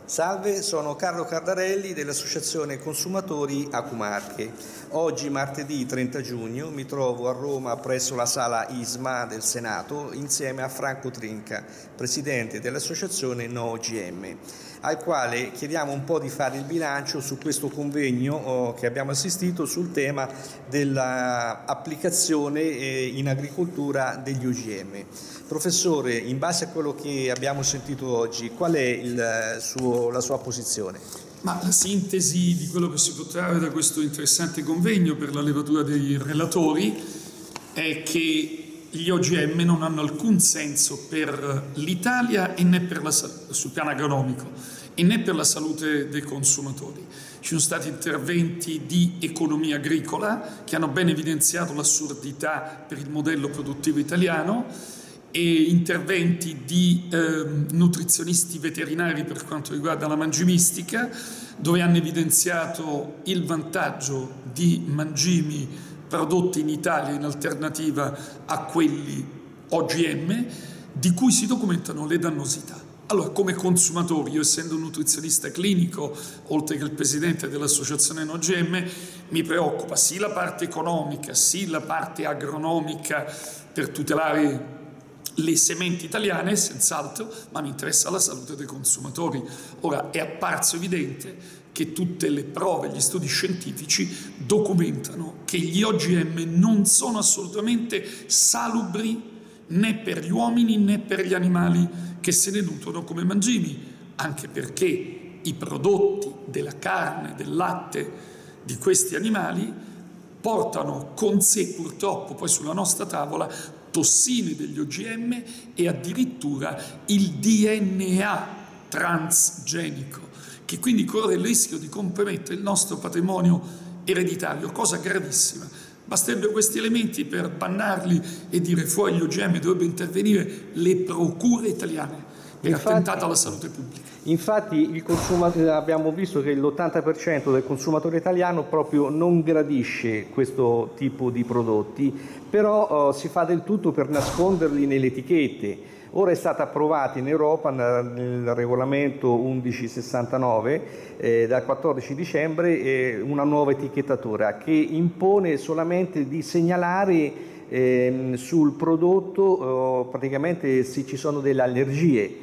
Salve, sono Carlo Cardarelli dell'Associazione Consumatori Acumarche. Oggi, martedì 30 giugno, mi trovo a Roma presso la sala ISMA del Senato insieme a Franco Trinca, presidente dell'Associazione No OGM, al quale chiediamo un po' di fare il bilancio su questo convegno che abbiamo assistito sul tema dell'applicazione in agricoltura degli OGM. Professore, in base a quello che abbiamo sentito oggi, qual è la sua posizione? Ma la sintesi di quello che si può trarre da questo interessante convegno per la levatura dei relatori è che gli OGM non hanno alcun senso per l'Italia e né per sul piano agronomico e né per la salute dei consumatori. Ci sono stati interventi di economia agricola che hanno ben evidenziato l'assurdità per il modello produttivo italiano e interventi di nutrizionisti veterinari per quanto riguarda la mangimistica, dove hanno evidenziato il vantaggio di mangimi prodotti in Italia in alternativa a quelli OGM, di cui si documentano le dannosità. Allora, come consumatori, io essendo un nutrizionista clinico, oltre che il presidente dell'Associazione No OGM, mi preoccupa sì la parte economica, sì la parte agronomica per tutelare le sementi italiane, senz'altro, ma mi interessa la salute dei consumatori. Ora, è apparso evidente che tutte le prove, gli studi scientifici documentano che gli OGM non sono assolutamente salubri né per gli uomini né per gli animali che se ne nutrono come mangimi, anche perché i prodotti della carne, del latte di questi animali portano con sé purtroppo poi sulla nostra tavola tossine degli OGM e addirittura il DNA transgenico, che quindi corre il rischio di compromettere il nostro patrimonio ereditario, cosa gravissima. Basterebbero questi elementi per bannarli e dire fuori gli OGM, dovrebbe intervenire le procure italiane per attentare alla salute pubblica. Infatti abbiamo visto che l'80% del consumatore italiano proprio non gradisce questo tipo di prodotti, però si fa del tutto per nasconderli nelle etichette. Ora è stata approvata in Europa nel regolamento 1169 dal 14 dicembre una nuova etichettatura che impone solamente di segnalare sul prodotto praticamente se ci sono delle allergie.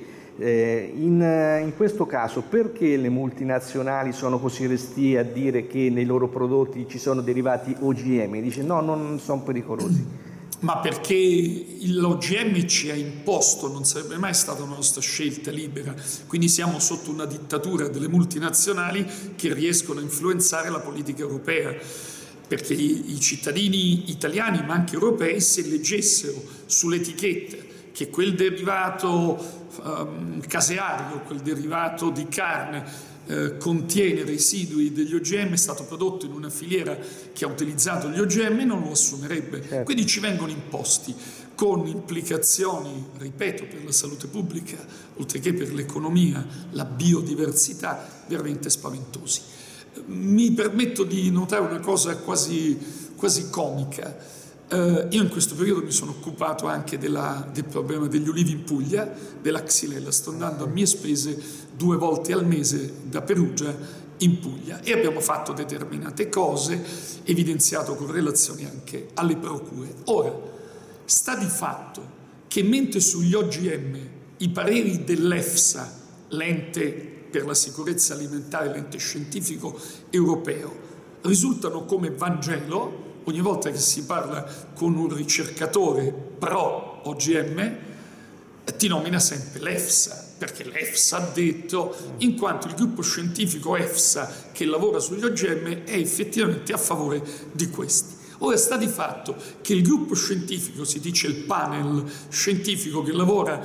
In questo caso perché le multinazionali sono così restie a dire che nei loro prodotti ci sono derivati OGM? Dice no, non sono pericolosi. Ma perché l'OGM ci ha imposto, non sarebbe mai stata una nostra scelta libera, quindi siamo sotto una dittatura delle multinazionali che riescono a influenzare la politica europea, perché i cittadini italiani ma anche europei, se leggessero sull'etichetta che quel derivato caseario, quel derivato di carne contiene residui degli OGM, è stato prodotto in una filiera che ha utilizzato gli OGM, non lo assumerebbe. Certo. Quindi ci vengono imposti con implicazioni, ripeto, per la salute pubblica, oltre che per l'economia, la biodiversità, veramente spaventosi. Mi permetto di notare una cosa quasi comica. Io in questo periodo mi sono occupato anche del problema degli ulivi in Puglia, della xylella. Sto andando a mie spese 2 volte al mese da Perugia in Puglia e abbiamo fatto determinate cose, evidenziato correlazioni anche alle procure. Ora, sta di fatto che mentre sugli OGM i pareri dell'EFSA, l'ente per la sicurezza alimentare, l'ente scientifico europeo, risultano come Vangelo, ogni volta che si parla con un ricercatore pro OGM ti nomina sempre l'EFSA, perché l'EFSA ha detto, in quanto il gruppo scientifico EFSA che lavora sugli OGM è effettivamente a favore di questi. Ora sta di fatto che il gruppo scientifico, si dice il panel scientifico che lavora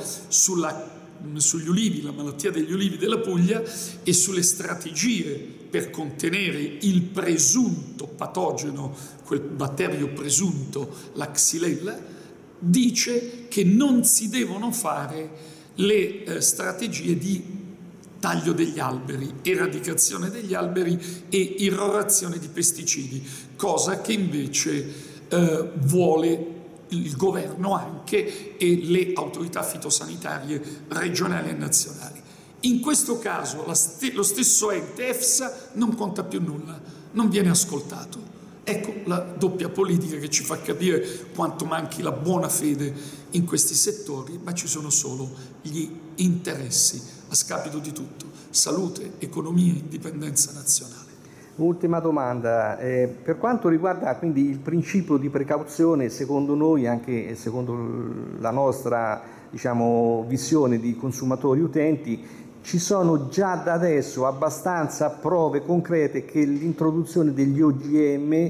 sugli ulivi, la malattia degli ulivi della Puglia e sulle strategie per contenere il presunto patogeno, quel batterio presunto, la xylella, dice che non si devono fare le strategie di taglio degli alberi, eradicazione degli alberi e irrorazione di pesticidi, cosa che invece vuole il governo anche e le autorità fitosanitarie regionali e nazionali. In questo caso lo stesso ente EFSA non conta più nulla, non viene ascoltato. Ecco la doppia politica che ci fa capire quanto manchi la buona fede in questi settori, ma ci sono solo gli interessi a scapito di tutto: salute, economia, indipendenza nazionale. Ultima domanda, per quanto riguarda quindi il principio di precauzione, secondo noi, anche secondo la nostra, diciamo, visione di consumatori utenti, ci sono già da adesso abbastanza prove concrete che l'introduzione degli OGM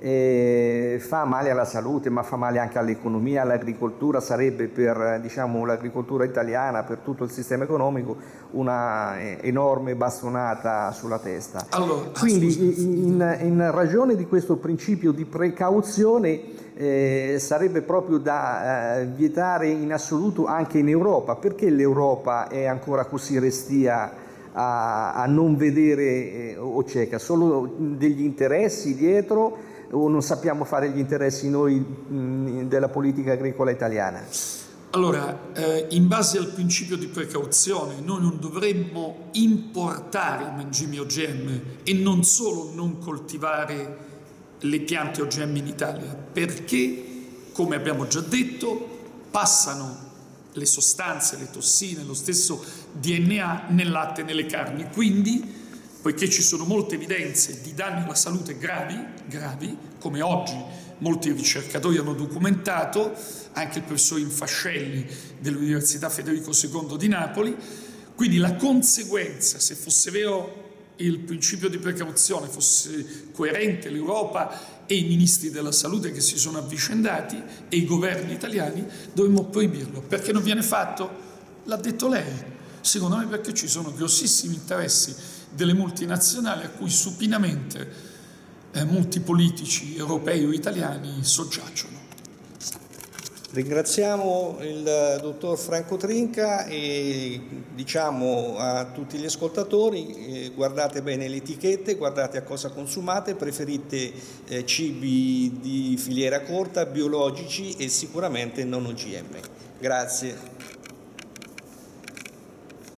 fa male alla salute, ma fa male anche all'economia, all'agricoltura. Sarebbe per, diciamo, l'agricoltura italiana, per tutto il sistema economico, una enorme bastonata sulla testa. Quindi in ragione di questo principio di precauzione sarebbe proprio da vietare in assoluto anche in Europa. Perché l'Europa è ancora così restia a non vedere o cieca? Solo degli interessi dietro, o non sappiamo fare gli interessi noi della politica agricola italiana? Allora, in base al principio di precauzione, noi non dovremmo importare i mangimi OGM e non solo non coltivare le piante OGM in Italia, perché, come abbiamo già detto, passano le sostanze, le tossine, lo stesso DNA nel latte e nelle carni. Quindi, poiché ci sono molte evidenze di danni alla salute gravi, come oggi molti ricercatori hanno documentato, anche il professor Infascelli dell'Università Federico II di Napoli, quindi la conseguenza, se fosse vero il principio di precauzione, fosse coerente l'Europa e i ministri della salute che si sono avvicendati e i governi italiani, dovremmo proibirlo. Perché non viene fatto? L'ha detto lei. Secondo me perché ci sono grossissimi interessi delle multinazionali a cui supinamente molti politici europei o italiani soggiacciono. Ringraziamo il dottor Franco Trinca e diciamo a tutti gli ascoltatori, guardate bene le etichette, guardate a cosa consumate, preferite cibi di filiera corta, biologici e sicuramente non OGM. Grazie.